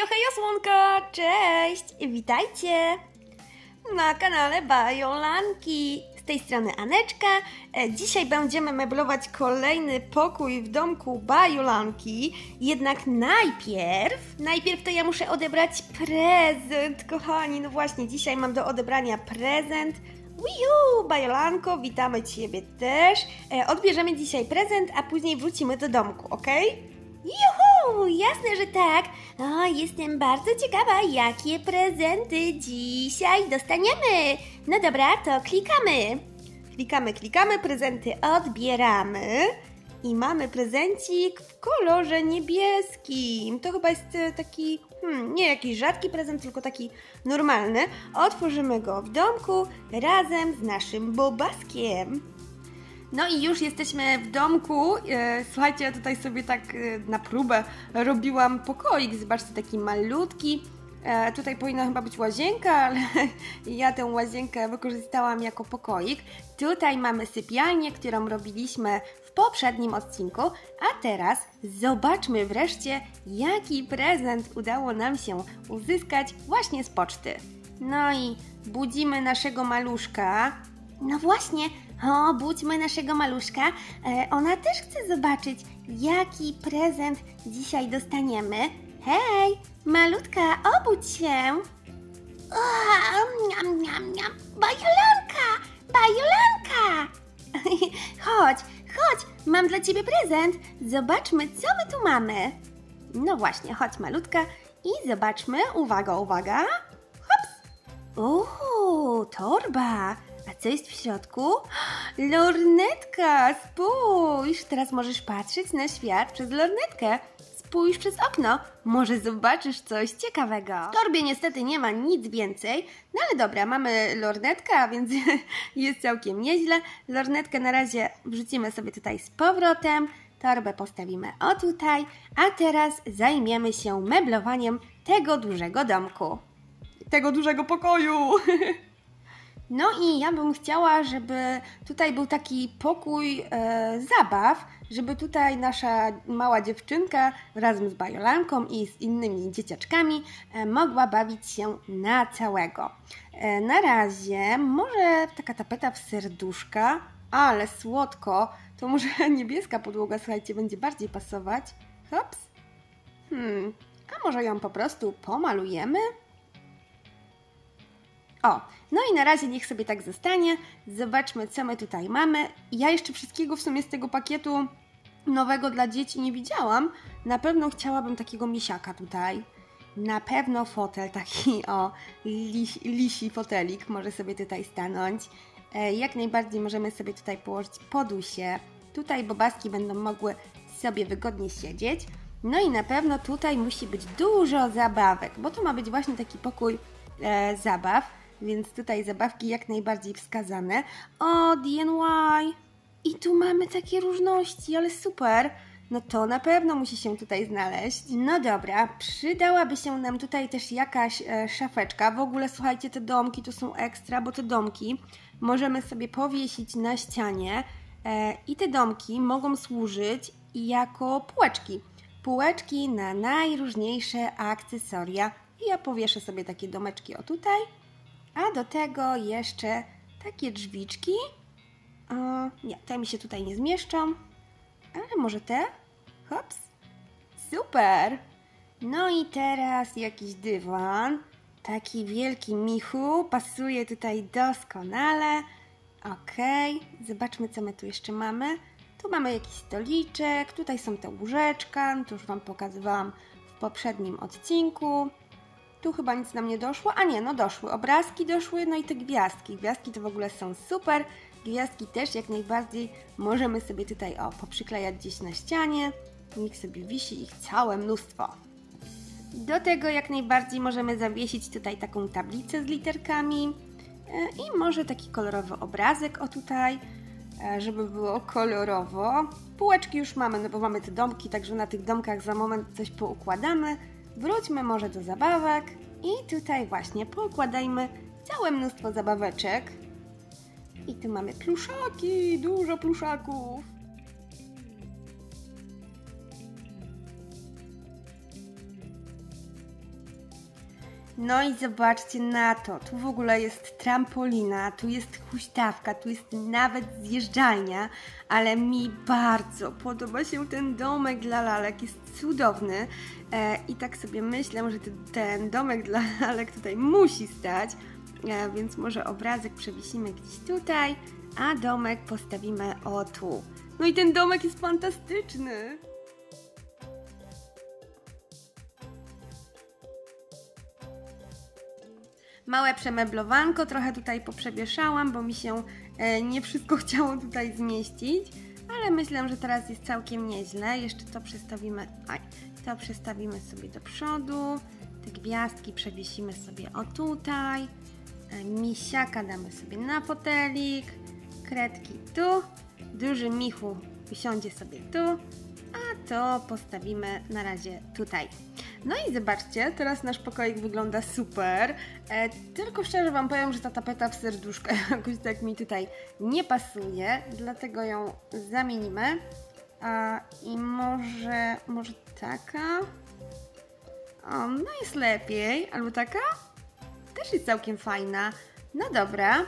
hejo słonko, cześć! Witajcie na kanale Bajolanki. Z tej strony Aneczka. Dzisiaj będziemy meblować kolejny pokój w domku Bajolanki. Jednak najpierw to ja muszę odebrać prezent, kochani. No właśnie, dzisiaj mam do odebrania prezent. Wiu, Bajolanko, witamy Ciebie też. Odbierzemy dzisiaj prezent, a później wrócimy do domku, ok? Juhu, jasne, że tak. O, jestem bardzo ciekawa, jakie prezenty dzisiaj dostaniemy. No dobra, to klikamy. Klikamy, prezenty odbieramy. I mamy prezencik w kolorze niebieskim. To chyba jest taki, nie jakiś rzadki prezent, tylko taki normalny. Otworzymy go w domku razem z naszym Bobaskiem. No i już jesteśmy w domku. Słuchajcie, ja tutaj sobie tak na próbę robiłam pokoik. Zobaczcie, taki malutki. Tutaj powinna chyba być łazienka, ale ja tę łazienkę wykorzystałam jako pokoik. Tutaj mamy sypialnię, którą robiliśmy w poprzednim odcinku. A teraz zobaczmy wreszcie, jaki prezent udało nam się uzyskać właśnie z poczty. No i budzimy naszego maluszka. No właśnie, budźmy naszego maluszka. Ona też chce zobaczyć, jaki prezent dzisiaj dostaniemy. Hej, malutka, obudź się. Bajolanka! Chodź, mam dla Ciebie prezent. Zobaczmy, co my tu mamy. No właśnie, chodź malutka i zobaczmy. Uwaga. Hops! Torba. A co jest w środku? Lornetka, spójrz! Teraz możesz patrzeć na świat przez lornetkę. Spójrz przez okno, może zobaczysz coś ciekawego. W torbie niestety nie ma nic więcej, no ale dobra, mamy lornetkę, a więc jest całkiem nieźle. Lornetkę na razie wrzucimy sobie tutaj z powrotem, torbę postawimy o tutaj, a teraz zajmiemy się meblowaniem tego dużego domku. Tego dużego pokoju! No i ja bym chciała, żeby tutaj był taki pokój zabaw, żeby tutaj nasza mała dziewczynka razem z Bajolanką i z innymi dzieciaczkami mogła bawić się na całego. Na razie może taka tapeta w serduszka, ale słodko, to może niebieska podłoga, słuchajcie, będzie bardziej pasować. Hops. A może ją po prostu pomalujemy? No i na razie niech sobie tak zostanie. Zobaczmy, co my tutaj mamy. Ja jeszcze wszystkiego w sumie z tego pakietu nowego dla dzieci nie widziałam. Na pewno chciałabym takiego misiaka tutaj. Na pewno fotel taki, lisi fotelik może sobie tutaj stanąć. Jak najbardziej możemy sobie tutaj położyć podusie. Tutaj bobaski będą mogły sobie wygodnie siedzieć. No i na pewno tutaj musi być dużo zabawek, bo to ma być właśnie taki pokój zabaw. Więc tutaj zabawki jak najbardziej wskazane. DNY! I tu mamy takie różności, ale super! No to na pewno musi się tutaj znaleźć. No dobra, przydałaby się nam tutaj też jakaś szafeczka. W ogóle słuchajcie, te domki to są ekstra, bo te domki możemy sobie powiesić na ścianie i te domki mogą służyć jako półeczki. Półeczki na najróżniejsze akcesoria. I ja powieszę sobie takie domeczki o tutaj. A do tego jeszcze takie drzwiczki. Nie, te mi się tutaj nie zmieszczą. Ale może te? Hops. Super. No i teraz jakiś dywan. Taki wielki michu. Pasuje tutaj doskonale. Okej. Zobaczmy, co my tu jeszcze mamy. Tu mamy jakiś stoliczek. Tutaj są te łóżeczka. To już Wam pokazywałam w poprzednim odcinku. Tu chyba nic nam nie doszło, a nie, no doszły, obrazki doszły, no i te gwiazdki. Gwiazdki to w ogóle są super, gwiazdki też jak najbardziej możemy sobie tutaj, poprzyklejać gdzieś na ścianie. Niech sobie wisi ich całe mnóstwo. Do tego jak najbardziej możemy zawiesić tutaj taką tablicę z literkami i może taki kolorowy obrazek o tutaj, żeby było kolorowo. Półeczki już mamy, no bo mamy te domki, także na tych domkach za moment coś poukładamy. Wróćmy może do zabawek i tutaj właśnie poukładajmy całe mnóstwo zabaweczek. I tu mamy pluszaki, dużo pluszaków. No i zobaczcie na to, tu w ogóle jest trampolina, tu jest huśtawka, tu jest nawet zjeżdżalnia, ale mi bardzo podoba się ten domek dla lalek, jest cudowny i tak sobie myślę, że ten domek dla lalek tutaj musi stać, więc może obrazek przewiesimy gdzieś tutaj, a domek postawimy o tu. No i ten domek jest fantastyczny! Małe przemeblowanko, trochę tutaj poprzewieszałam, bo mi się nie wszystko chciało tutaj zmieścić, ale myślę, że teraz jest całkiem nieźle. Jeszcze to przestawimy sobie do przodu, te gwiazdki przewiesimy sobie o tutaj, misiaka damy sobie na fotelik, kredki tu, duży Michu usiądzie sobie tu, a to postawimy na razie tutaj. No i zobaczcie, teraz nasz pokoik wygląda super, tylko szczerze Wam powiem, że ta tapeta w serduszko jakoś tak mi tutaj nie pasuje, dlatego ją zamienimy. I może taka? O, no jest lepiej, albo taka? Też jest całkiem fajna. No dobra.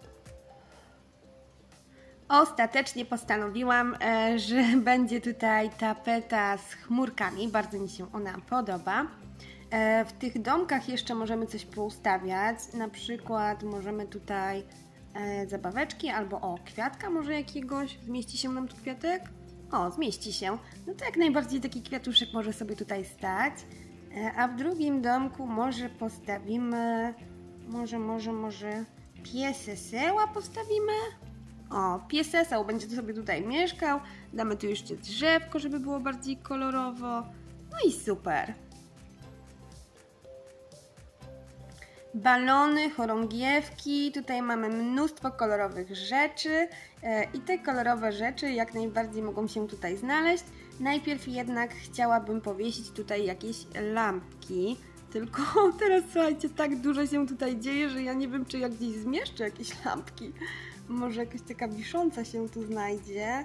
Ostatecznie postanowiłam, że będzie tutaj tapeta z chmurkami, bardzo mi się ona podoba. W tych domkach jeszcze możemy coś poustawiać, na przykład możemy tutaj zabaweczki albo kwiatka może jakiegoś, zmieści się nam tu kwiatek? O, zmieści się, no to jak najbardziej taki kwiatuszek może sobie tutaj stać, a w drugim domku może postawimy, może pieseseła postawimy? O, pieseseł będzie sobie tutaj mieszkał, damy tu jeszcze drzewko, żeby było bardziej kolorowo, no i super. Balony, chorągiewki, tutaj mamy mnóstwo kolorowych rzeczy i te kolorowe rzeczy jak najbardziej mogą się tutaj znaleźć. Najpierw jednak chciałabym powiesić tutaj jakieś lampki, tylko teraz słuchajcie, tak dużo się tutaj dzieje, że ja nie wiem, czy ja gdzieś zmieszczę jakieś lampki. Może jakaś taka wisząca się tu znajdzie.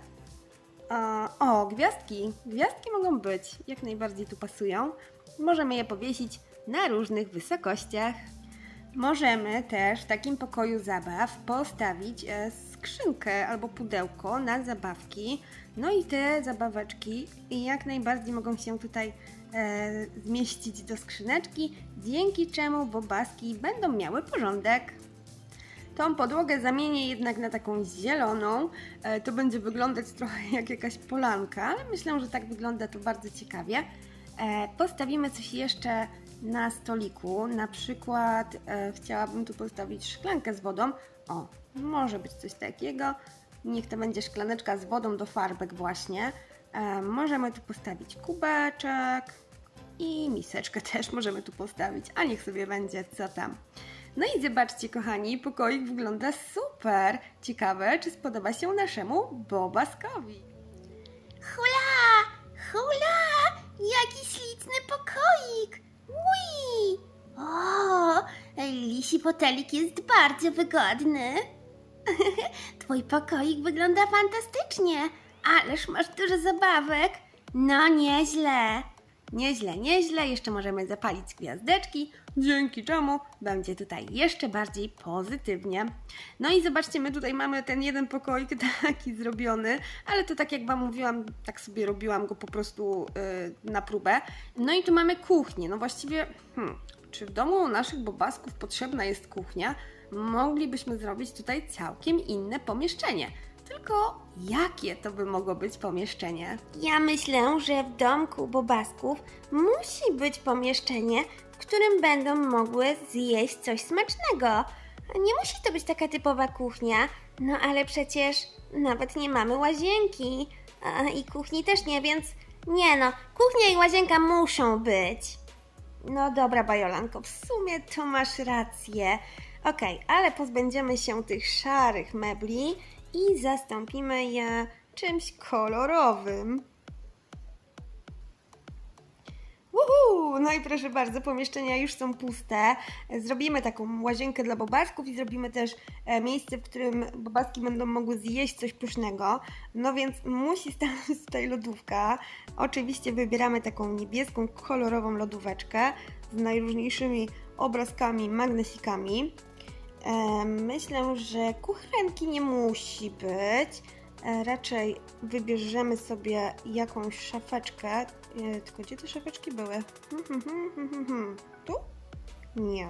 O, gwiazdki. Gwiazdki mogą być, jak najbardziej tu pasują. Możemy je powiesić na różnych wysokościach. Możemy też w takim pokoju zabaw postawić skrzynkę albo pudełko na zabawki. No i te zabaweczki jak najbardziej mogą się tutaj zmieścić do skrzyneczki, dzięki czemu bobaski będą miały porządek. Tą podłogę zamienię jednak na taką zieloną. To będzie wyglądać trochę jak jakaś polanka, ale myślę, że tak wygląda to bardzo ciekawie. Postawimy coś jeszcze na stoliku, na przykład chciałabym tu postawić szklankę z wodą. O, może być coś takiego. Niech to będzie szklaneczka z wodą do farbek właśnie. Możemy tu postawić kubeczek i miseczkę też możemy tu postawić, a niech sobie będzie co tam. No i zobaczcie kochani, pokoik wygląda super. Ciekawe, czy spodoba się naszemu bobaskowi. Hula! Hula! Jaki śliczny pokoik! Ui! O, lisi fotelik jest bardzo wygodny. Twój pokoik wygląda fantastycznie. Ależ masz dużo zabawek. No nieźle. Nieźle. Jeszcze możemy zapalić gwiazdeczki, dzięki czemu będzie tutaj jeszcze bardziej pozytywnie. No i zobaczcie, my tutaj mamy ten jeden pokoik taki zrobiony, ale to tak jak Wam mówiłam, tak sobie robiłam go po prostu na próbę. No i tu mamy kuchnię. No właściwie, czy w domu naszych bobasków potrzebna jest kuchnia? Moglibyśmy zrobić tutaj całkiem inne pomieszczenie. Tylko jakie to by mogło być pomieszczenie? Ja myślę, że w domku bobasków musi być pomieszczenie, w którym będą mogły zjeść coś smacznego. Nie musi to być taka typowa kuchnia, no ale przecież nawet nie mamy łazienki i kuchni też nie, więc nie no, kuchnia i łazienka muszą być. No dobra, Bajolanko, w sumie to masz rację. Okej, ale pozbędziemy się tych szarych mebli i zastąpimy je czymś kolorowym. No i proszę bardzo, pomieszczenia już są puste. Zrobimy taką łazienkę dla bobasków i zrobimy też miejsce, w którym bobaski będą mogły zjeść coś pysznego. No więc musi stanąć tutaj lodówka. Oczywiście wybieramy taką niebieską, kolorową lodóweczkę z najróżniejszymi obrazkami, magnesikami. Myślę, że kuchenki nie musi być. Raczej wybierzemy sobie jakąś szafeczkę. Tylko gdzie te szafeczki były? Tu? Nie.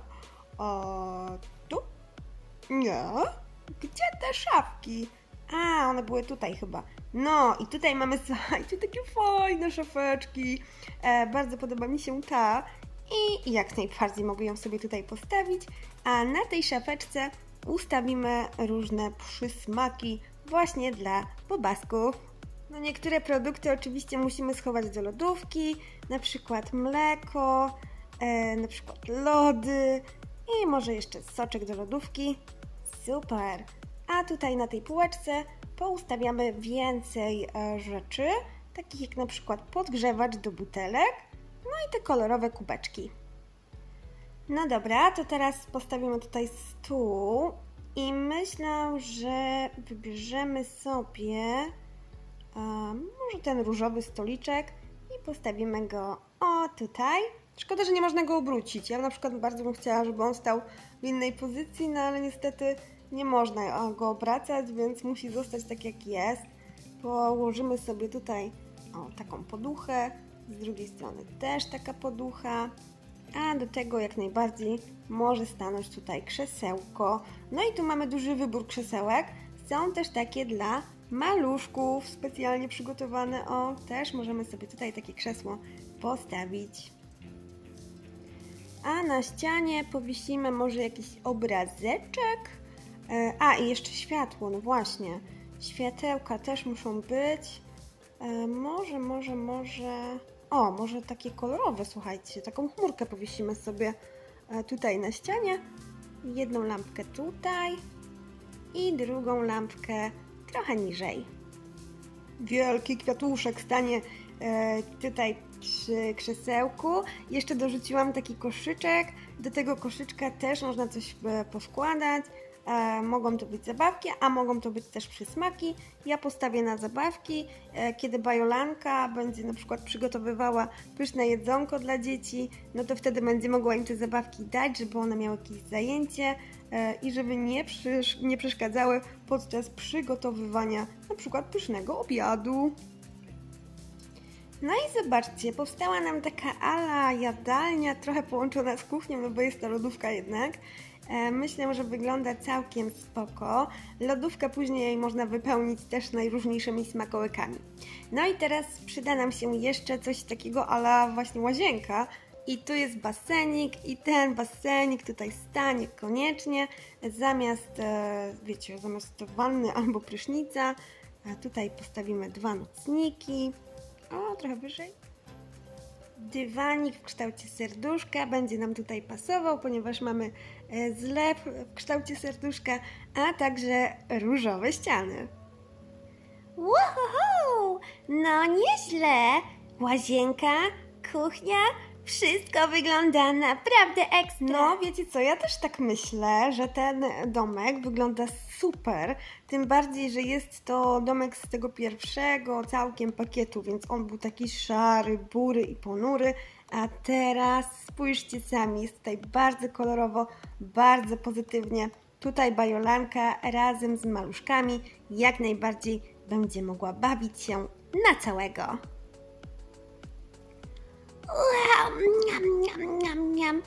Tu? Nie. Gdzie te szafki? A, one były tutaj chyba. No i tutaj mamy, słuchajcie, takie fajne szafeczki. Bardzo podoba mi się ta i jak najbardziej mogę ją sobie tutaj postawić. A na tej szafeczce ustawimy różne przysmaki właśnie dla bobasków. No niektóre produkty oczywiście musimy schować do lodówki, na przykład mleko, na przykład lody i może jeszcze soczek do lodówki. Super! A tutaj na tej półeczce poustawiamy więcej rzeczy, takich jak na przykład podgrzewacz do butelek, no i te kolorowe kubeczki. No dobra, to teraz postawimy tutaj stół i myślę, że wybierzemy sobie może ten różowy stoliczek i postawimy go tutaj. Szkoda, że nie można go obrócić. Ja na przykład bardzo bym chciała, żeby on stał w innej pozycji, no ale niestety nie można go obracać, więc musi zostać tak jak jest. Położymy sobie tutaj taką poduchę, z drugiej strony też taka poducha, a do tego jak najbardziej może stanąć tutaj krzesełko. No i tu mamy duży wybór krzesełek. Są też takie dla maluszków specjalnie przygotowane. Też możemy sobie tutaj takie krzesło postawić. A na ścianie powiesimy może jakiś obrazeczek. I jeszcze światło, no właśnie. Światełka też muszą być. Może takie kolorowe, słuchajcie. Taką chmurkę powiesimy sobie tutaj na ścianie. Jedną lampkę tutaj i drugą lampkę trochę niżej. Wielki kwiatuszek stanie tutaj przy krzesełku. Jeszcze dorzuciłam taki koszyczek. Do tego koszyczka też można coś poskładać. Mogą to być zabawki, a mogą to być też przysmaki. Ja postawię na zabawki. Kiedy Bajolanka będzie na przykład przygotowywała pyszne jedzonko dla dzieci, no to wtedy będzie mogła im te zabawki dać, żeby one miały jakieś zajęcie i żeby nie przeszkadzały podczas przygotowywania na przykład pysznego obiadu. No i zobaczcie, powstała nam taka ala jadalnia, trochę połączona z kuchnią, no bo jest to lodówka jednak. Myślę, że wygląda całkiem spoko. Lodówkę później można wypełnić też najróżniejszymi smakołykami. No i teraz przyda nam się jeszcze coś takiego a la właśnie łazienka. I tu jest basenik i ten basenik tutaj stanie koniecznie zamiast, zamiast wanny albo prysznica. Tutaj postawimy 2 nocniki. Trochę wyżej. Dywanik w kształcie serduszka będzie nam tutaj pasował, ponieważ mamy zlew w kształcie serduszka, a także różowe ściany. Wow! No nieźle! Łazienka, kuchnia, wszystko wygląda naprawdę ekstra. No, wiecie co, ja też tak myślę, że ten domek wygląda super, tym bardziej, że jest to domek z tego pierwszego całkiem pakietu, więc on był taki szary, bury i ponury, a teraz spójrzcie sami, jest tutaj bardzo kolorowo, bardzo pozytywnie. Tutaj Bajolanka razem z maluszkami jak najbardziej będzie mogła bawić się na całego. Wow, miam.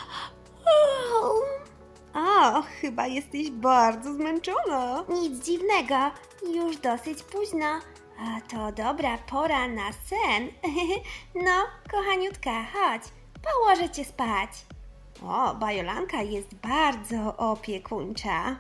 Chyba jesteś bardzo zmęczona. Nic dziwnego, już dosyć późno. A to dobra pora na sen. No, kochaniutka, chodź, położę cię spać. Bajolanka jest bardzo opiekuńcza.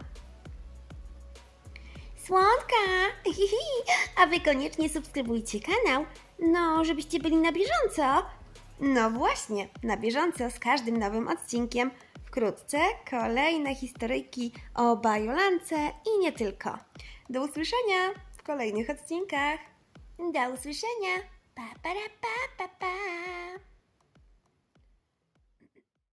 Słonka, a wy koniecznie subskrybujcie kanał, no żebyście byli na bieżąco. No właśnie, na bieżąco z każdym nowym odcinkiem. Wkrótce kolejne historyjki o Bajolance i nie tylko. Do usłyszenia w kolejnych odcinkach. Do usłyszenia. Pa, pa, pa, pa, pa.